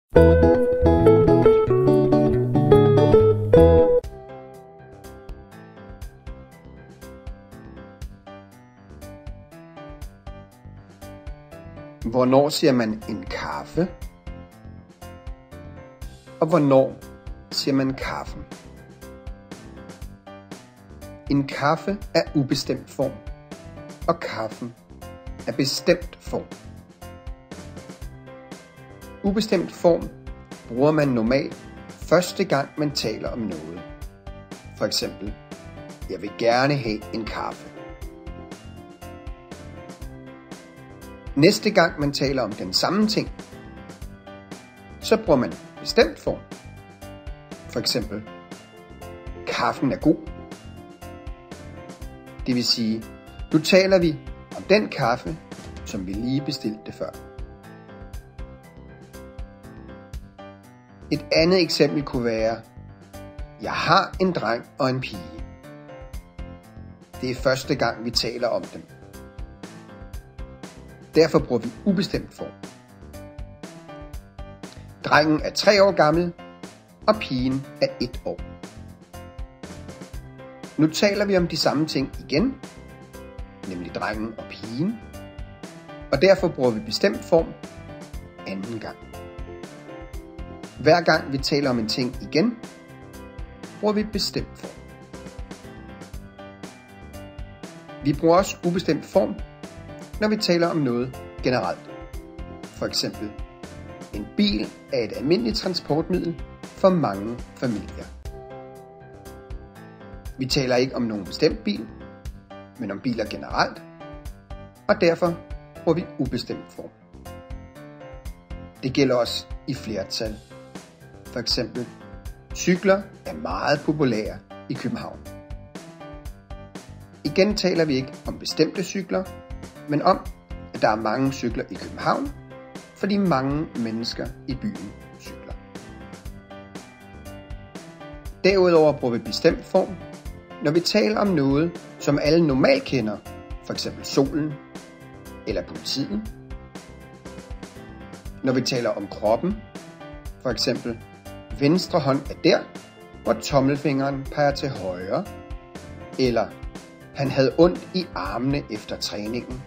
Hvornår siger man en kaffe? Og hvornår siger man kaffen? En kaffe er ubestemt form, og kaffen er bestemt form. Ubestemt form bruger man normalt første gang man taler om noget. For eksempel, jeg vil gerne have en kaffe. Næste gang man taler om den samme ting, så bruger man bestemt form. For eksempel, kaffen er god. Det vil sige, nu taler vi om den kaffe, som vi lige bestilte før. Et andet eksempel kunne være, jeg har en dreng og en pige. Det er første gang vi taler om dem. Derfor bruger vi ubestemt form. Drengen er 3 år gammel, og pigen er 1 år. Nu taler vi om de samme ting igen, nemlig drengen og pigen, og derfor bruger vi bestemt form anden gang. Hver gang vi taler om en ting igen, bruger vi bestemt form. Vi bruger også ubestemt form, når vi taler om noget generelt. For eksempel, en bil er et almindeligt transportmiddel for mange familier. Vi taler ikke om nogen bestemt bil, men om biler generelt, og derfor bruger vi ubestemt form. Det gælder også i flertal. For eksempel, cykler er meget populære i København. Igen taler vi ikke om bestemte cykler, men om, at der er mange cykler i København, fordi mange mennesker i byen cykler. Derudover bruger vi bestemt form, når vi taler om noget, som alle normalt kender, f.eks. solen eller politiet. Når vi taler om kroppen, f.eks. venstre hånd er der, hvor tommelfingeren peger til højre, eller han havde ondt i armene efter træningen.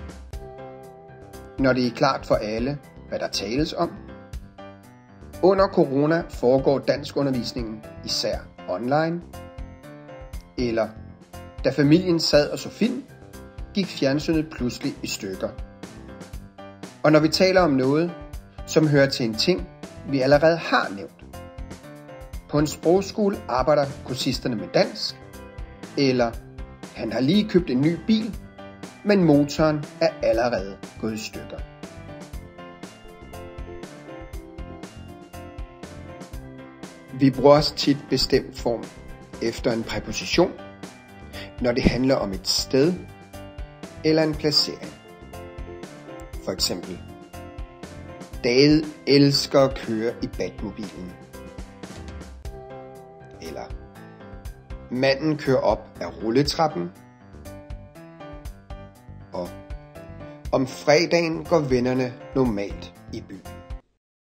Når det er klart for alle, hvad der tales om. Under corona foregår danskundervisningen især online. Eller da familien sad og så film, gik fjernsynet pludselig i stykker. Og når vi taler om noget, som hører til en ting, vi allerede har nævnt. På en sprogskole arbejder kursisterne med dansk, eller han har lige købt en ny bil, men motoren er allerede gået i stykker. Vi bruger også tit bestemt form efter en præposition, når det handler om et sted eller en placering. For eksempel, David elsker at køre i Batmobilen. Eller, manden kører op ad rulletrappen. Og om fredagen går vennerne normalt i byen.